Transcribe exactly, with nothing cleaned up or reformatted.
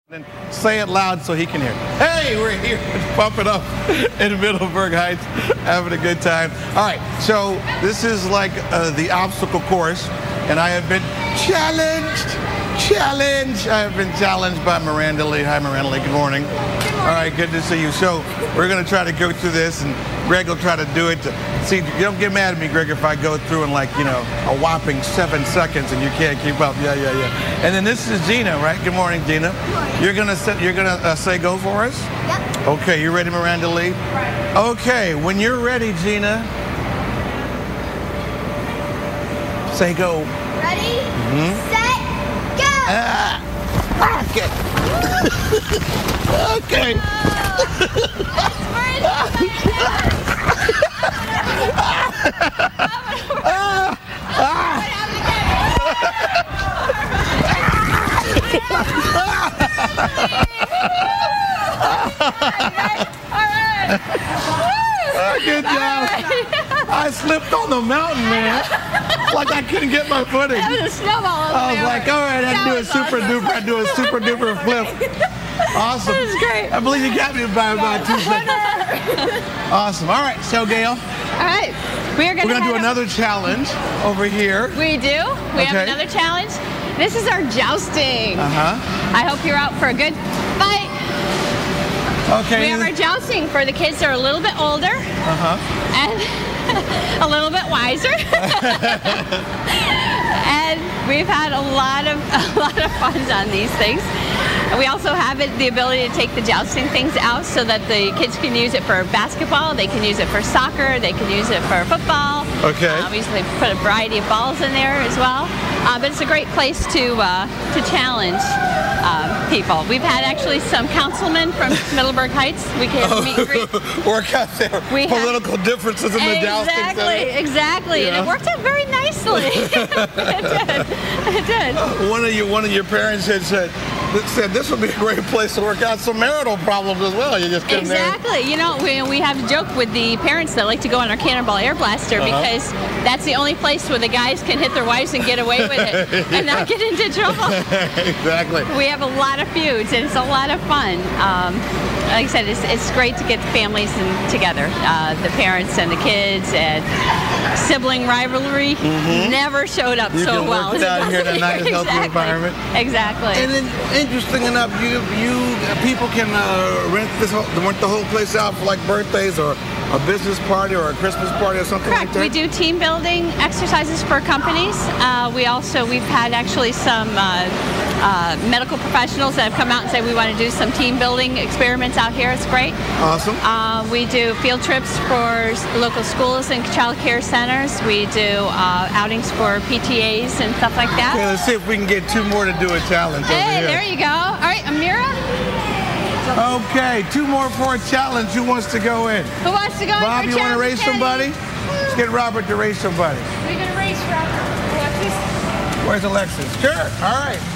And say it loud so he can hear. Hey, we're here Pump It Up in Middleburg Heights, having a good time. All right, so this is like uh, the obstacle course, and I have been challenged, challenged. I have been challenged by Miranda Lee. Hi, Miranda Lee. Good morning. Good morning. All right, good to see you. So we're going to try to go through this, and Greg will try to do it. To, see, don't get mad at me, Greg, if I go through in like, you know, a whopping seven seconds and you can't keep up. Yeah, yeah, yeah. And then this is Gina, right? Good morning, Gina. Good morning. You're gonna set, you're gonna uh, say go for us. Yep. Okay, you ready, Miranda Lee? Right. Okay, when you're ready, Gina, say go. Ready? Mm-hmm. Set, go. Ah, okay. Okay. Oh, Oh, good job. I slipped on the mountain, man. Like I couldn't get my footing. That was a snowball. I was like, all right, I do a super awesome. duper, I do a super duper flip. Awesome. That was great. I believe you got me by about two seconds. Awesome. All right, so Gail. All right, we are going We're to gonna do another challenge over here. We do. We Okay. have another challenge. This is our jousting. Uh huh. I hope you're out for a good fight. Okay. We have our jousting for the kids that are a little bit older Uh huh. and a little bit wiser. And we've had a lot of a lot of fun on these things. And we also have it, the ability to take the jousting things out so that the kids can use it for basketball, they can use it for soccer, they can use it for football. Okay. Um, we usually put a variety of balls in there as well. Uh, but it's a great place to uh, to challenge um, people. We've had actually some councilmen from Middleburg Heights. We can meet and greet. Work out their We have- political differences in the jousting. Exactly, exactly. Yeah. And it worked out very nicely. It did. It did. One of you, one of your parents had said, said this would be a great place to work out some marital problems as well. You just get in there. Exactly. You know, we, we have a joke with the parents that like to go on our Cannonball Air Blaster Uh-huh. because that's the only place where the guys can hit their wives and get away with it and not get into trouble. Exactly. We have a lot of feuds and it's a lot of fun. Um, like I said, it's, it's great to get the families in, together, uh, the parents and the kids, and sibling rivalry Mm-hmm. never showed up You so can well. work it out here in a nice, healthy Exactly. environment. Exactly. And then, interesting enough, you you people can uh, rent this whole, rent the whole place out for like birthdays or a business party or a Christmas party or something Correct. like that. We do team building exercises for companies. Uh, we also, we've had actually some uh, uh, medical professionals that have come out and say we want to do some team building experiments out here. It's great. Awesome. Uh, we do field trips for s- local schools and child care centers. We do uh, outings for P T As and stuff like that. Okay, let's see if we can get two more to do a challenge over Hey, here. there you go. All right, Amira, Okay, two more for a challenge. Who wants to go in? who wants to go in Bob, for you want to challenge, race Daddy? somebody? Let's get Robert to race somebody. We're going to race, Robert. Alexis. Where's Alexis? Sure. All right.